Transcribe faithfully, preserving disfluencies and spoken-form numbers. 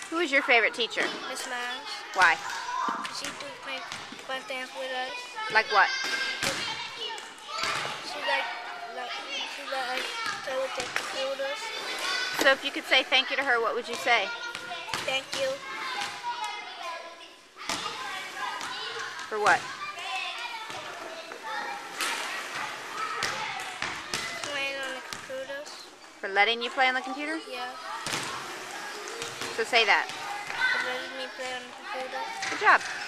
Who is your favorite teacher? Miss Miles. Why? She do make fun things with us. Like what? She like, like she like play with the computers. So if you could say thank you to her, what would you say? Thank you. For what? Playing on the computers. For letting you play on the computer? Yeah. So say that. For letting me play on the computer. Good job.